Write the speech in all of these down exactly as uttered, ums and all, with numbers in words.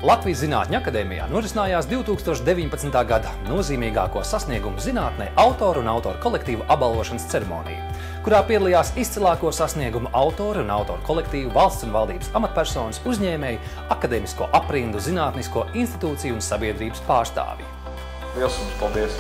Latvijas Zinātņu akadēmijā norisinājās divi tūkstoši deviņpadsmitā gada nozīmīgāko sasniegumu zinātnē autoru un autoru kolektīvu apbalvošanas ceremonija, kurā piedalījās izcilāko sasniegumu autori un autoru kolektīvu, valsts un valdības amatpersonas, uzņēmēji, akadēmisko aprindu, zinātnisko institūciju un sabiedrības pārstāvji. Liels jums paldies!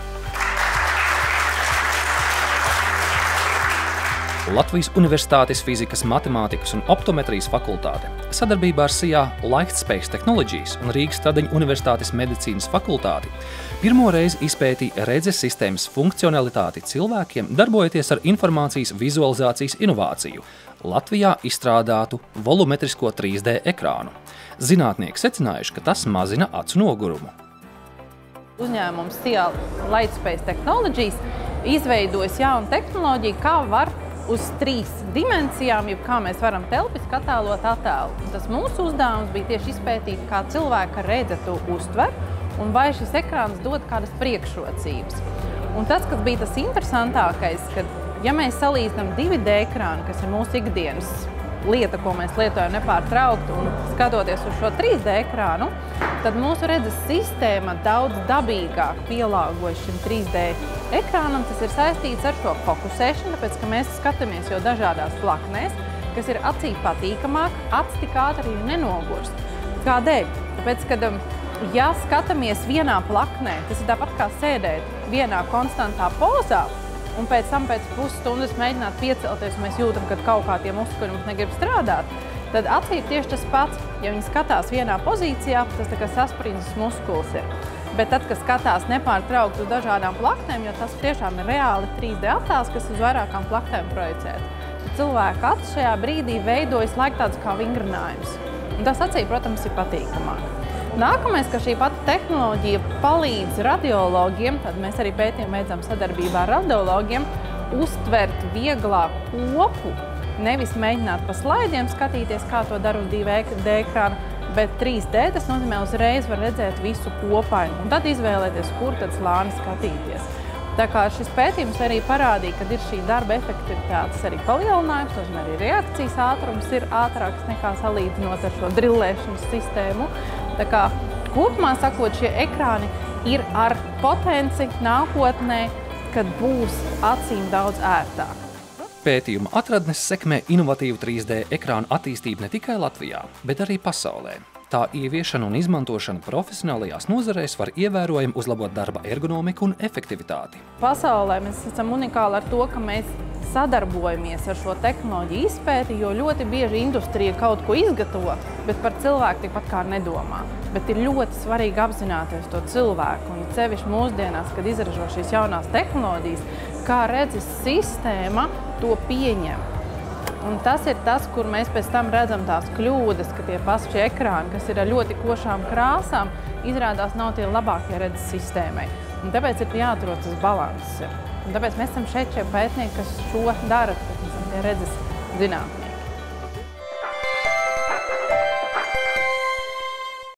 Latvijas Universitātes fizikas, matemātikas un optometrijas fakultāte sadarbībā ar S I A Lightspace Technologies un Rīgas Stradiņu Universitātes medicīnas fakultāti pirmo reizi izpētīja redzes sistēmas funkcionalitāti cilvēkiem, darbojoties ar informācijas vizualizācijas inovāciju, Latvijā izstrādātu volumetrisko trīs D ekrānu. Zinātnieki secinājuši, ka tas mazina acu nogurumu. Uzņēmums S I A Lightspace Technologies izveidojas jaunu tehnoloģiju, kā var uz trīs dimensijām, jeb kā mēs varam telpiski attēlot attēlu. Tas mūsu uzdevums bija tieši izpētīt, kā cilvēka redze to uztver un vai šis ekrāns dod kādas priekšrocības. Un tas, kas bija tas interesantākais, kad, ja mēs salīdzinām divi D ekrānu, kas ir mūsu ikdienas lieta, ko mēs lietojam nepārtraukti, un skatoties uz šo trīs D ekrānu, tad mūsu redzes sistēma daudz dabīgāk pielāgojas šim trīs D ekrānam. Tas ir saistīts ar šo fokusēšanu, tāpēc, ka mēs skatāmies jau dažādās plaknēs, kas ir acī patīkamāk, acis tik ātri nenogurst. Kādēļ? Tāpēc, kad ja skatāmies vienā plaknē, tas ir tāpat kā sēdēt vienā konstantā pozā, un pēc tam pēc pusstundas mēģināt piecelties, un mēs jūtam, ka kaut kā tie muskuļi mums negrib strādāt, tad acī ir tieši tas pats. Ja viņi skatās vienā pozīcijā, tas tā kā sasprindzis muskulis ir. Bet tad, kad skatās nepārtraukti uz dažādām plaknēm, jo tas tiešām ir reāli trīs D attēls, kas uz vairākām plaknēm projicēts, tad cilvēka acis šajā brīdī veidojas laik tāds kā vingrinājums. Un tas acī, protams, ir patīkamāk. Nākamais, ka šī pati tehnoloģija palīdz radiologiem, tad mēs arī pētījumu veicam sadarbībā ar radiologiem, uztvert vieglāku kopu, nevis mēģināt pa slaidiem skatīties, kā to dara uz divu D ekrānu, bet trīs D tas nozīmē uzreiz var redzēt visu kopainu un tad izvēlēties, kur tad slāni skatīties. Tā kā šis pētījums arī parādīja, ka ir šī darba efektivitātes arī palielinājums, nozīmē arī reakcijas ātrums ir ātrāks nekā salīdzinot ar šo drillēšanas sistēmu. Tā kā kopumā sakot, šie ekrāni ir ar potenci nākotnē, kad būs acīm daudz ērtāk. Pētījuma atradnes sekmē inovatīvu trīs D ekrānu attīstību ne tikai Latvijā, bet arī pasaulē. Tā ieviešana un izmantošana profesionālajās nozarēs var ievērojami uzlabot darba ergonomiku un efektivitāti. Pasaulē mēs esam unikāli ar to, ka mēs sadarbojamies ar šo tehnoloģiju izpēti, jo ļoti bieži industrija kaut ko izgatavo, bet par cilvēku tikpat kā nedomā. Bet ir ļoti svarīgi apzināties to cilvēku, un sevišķi mūsdienās, kad izražo šīs jaunās tehnoloģijas, kā redzes sistēma to pieņem. Un tas ir tas, kur mēs pēc tam redzam tās kļūdas, ka tie paši ekrāni, kas ir ar ļoti košām krāsām, izrādās nav tie labākie redzes sistēmai. Un tāpēc ir jāatrod tas balanss. Un tāpēc mēs esam šeit šie pētnieki, kas šo dara, tāpēc mēs esam tie redzes zinātnieki.